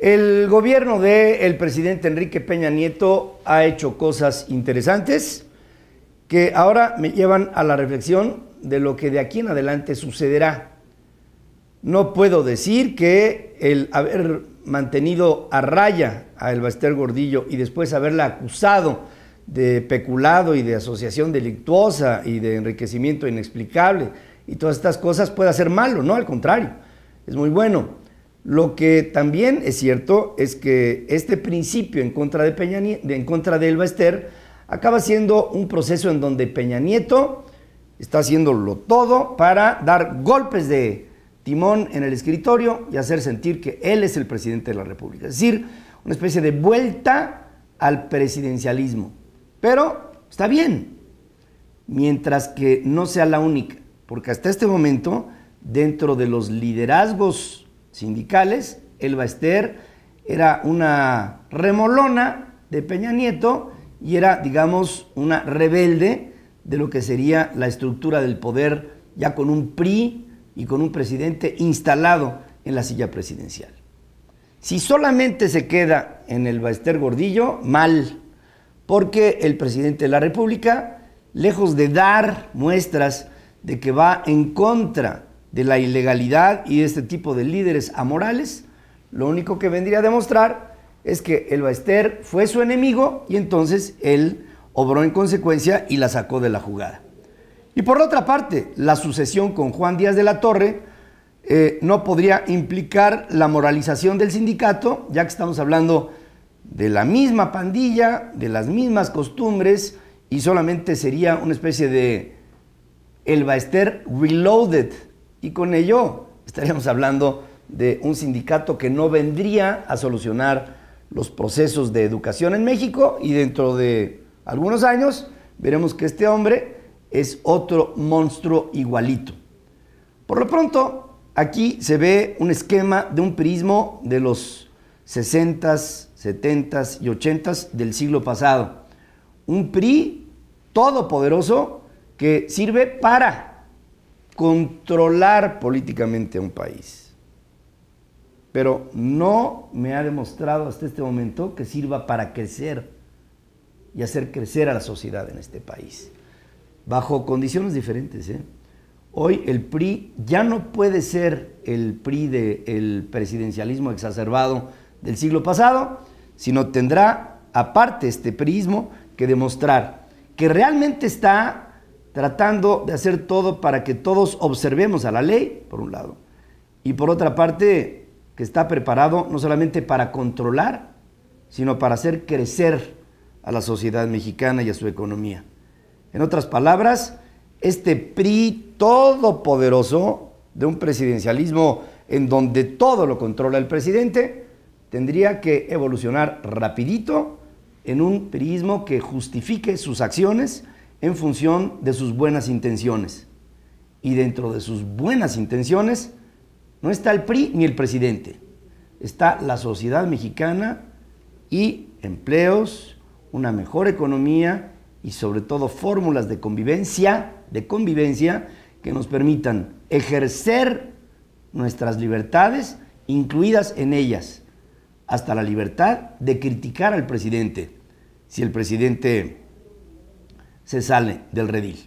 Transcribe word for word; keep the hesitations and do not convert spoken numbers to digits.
El gobierno del presidente Enrique Peña Nieto ha hecho cosas interesantes que ahora me llevan a la reflexión de lo que de aquí en adelante sucederá. No puedo decir que el haber mantenido a raya a Elba Ester Gordillo y después haberla acusado de peculado y de asociación delictuosa y de enriquecimiento inexplicable y todas estas cosas pueda ser malo, no, al contrario, es muy bueno. Lo que también es cierto es que este principio en contra de, Peña Nieto, en contra de Elba Ester acaba siendo un proceso en donde Peña Nieto está haciéndolo todo para dar golpes de timón en el escritorio y hacer sentir que él es el presidente de la República. Es decir, una especie de vuelta al presidencialismo. Pero está bien, mientras que no sea la única, porque hasta este momento, dentro de los liderazgos sindicales, Elba Ester era una remolona de Peña Nieto y era, digamos, una rebelde de lo que sería la estructura del poder, ya con un P R I y con un presidente instalado en la silla presidencial. Si solamente se queda en Elba Ester Gordillo, mal, porque el presidente de la República, lejos de dar muestras de que va en contra de la ilegalidad y de este tipo de líderes amorales, lo único que vendría a demostrar es que Elba Ester fue su enemigo y entonces él obró en consecuencia y la sacó de la jugada. Y por otra parte, la sucesión con Juan Díaz de la Torre eh, no podría implicar la moralización del sindicato, ya que estamos hablando de la misma pandilla, de las mismas costumbres, y solamente sería una especie de Elba Ester Reloaded, y con ello estaríamos hablando de un sindicato que no vendría a solucionar los procesos de educación en México, y dentro de algunos años veremos que este hombre es otro monstruo igualito. Por lo pronto, aquí se ve un esquema de un prismo de los sesentas, setentas y ochentas del siglo pasado. Un P R I todopoderoso que sirve para controlar políticamente a un país. Pero no me ha demostrado hasta este momento que sirva para crecer y hacer crecer a la sociedad en este país. Bajo condiciones diferentes, ¿eh? Hoy el P R I ya no puede ser el P R I del presidencialismo exacerbado del siglo pasado, sino tendrá, aparte este PRIismo, que demostrar que realmente está tratando de hacer todo para que todos observemos a la ley, por un lado, y por otra parte, que está preparado no solamente para controlar, sino para hacer crecer a la sociedad mexicana y a su economía. En otras palabras, este P R I todopoderoso de un presidencialismo en donde todo lo controla el presidente, tendría que evolucionar rapidito en un priismo que justifique sus acciones en función de sus buenas intenciones. Y dentro de sus buenas intenciones no está el P R I ni el presidente, está la sociedad mexicana y empleos, una mejor economía y sobre todo fórmulas de convivencia, de convivencia que nos permitan ejercer nuestras libertades, incluidas en ellas, hasta la libertad de criticar al presidente, si el presidente se sale del redil.